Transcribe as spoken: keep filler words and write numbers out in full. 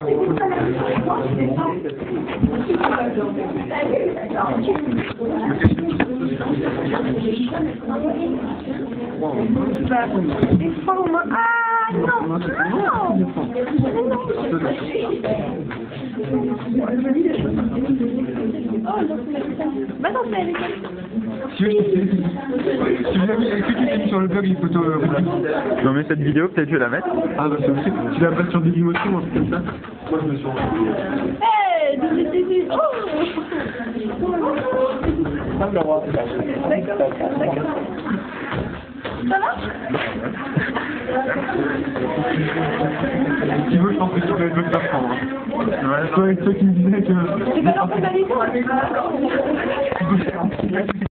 Ah non, non. Bah non, c'est avec elle. Si vous avez, est-ce que tu t'es mis sur le blog une photo euh, Non mais cette vidéo, peut-être je vais la mettre. Ah bah c'est aussi, tu la passes sur Dailymotion, un truc comme ça. Moi je me suis rendu. Hey, dis, dis, dis, oh. D'accord, d'accord, d'accord. Ça va? Si tu veux, je pense que tu peux être le faire prendre. Ouais, toi, toi qui me disais que... C'est pas leur